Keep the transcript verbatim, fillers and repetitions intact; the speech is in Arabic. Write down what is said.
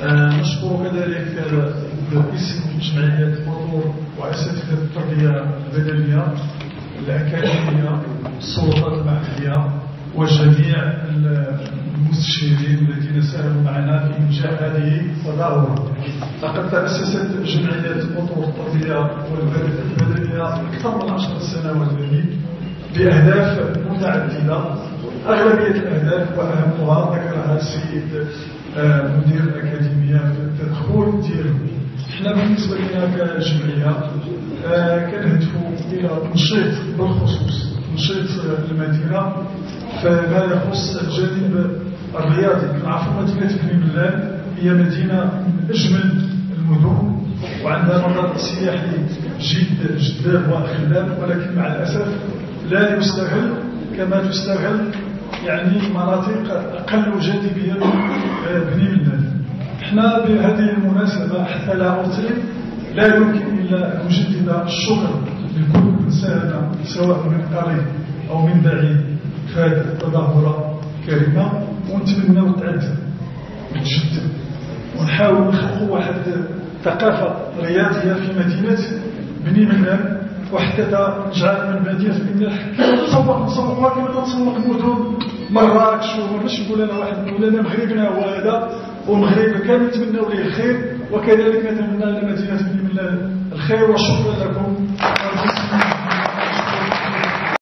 نشكر كذلك باسم جمعية فطور وأساتذة التربية البدنية الأكاديمية السلطات المحلية وجميع المستشيرين الذين ساهموا معنا في إنجاح هذه التظاهرة. لقد تأسست جمعية فطور التربية والبدنية أكثر من عشر سنوات بأهداف متعددة. أغلبية الأهداف وأهمها ذكرها السيد مدير الأكاديمية في التدخل ديالو. احنا بالنسبة لنا كجمعية كنهدفوا إلى تنشيط بالخصوص تنشيط المدينة فما يخص الجانب الرياضي. كنعرفوا مدينة بني ملال هي مدينة من أجمل المدن وعندها مطار سياحي جد جذاب وخلاب، ولكن مع الأسف لا يستغل كما تستغل يعني مناطق أقل جاذبية من بني ملال. احنا بهذه المناسبة حتى لا أطيل لا يمكن إلا أن نجدد الشكر لكل من ساهم سواء من قريب أو من بعيد في هذه التظاهرة الكريمة، ونتمنى تعدل وتجدد ونحاول نخلقوا واحد ثقافة رياضية في مدينة بني ملال وحتى نجعل من مدينة بني ملال نسوق نسوق كما تنسوق مدن مراكش وماش نقول انا واحد نقول انا مغربنا هو هذا ومغرب كامل نتمنوا ليه الخير، وكذلك نتمنى لمدينة بني ملال الخير. وشكرا لكم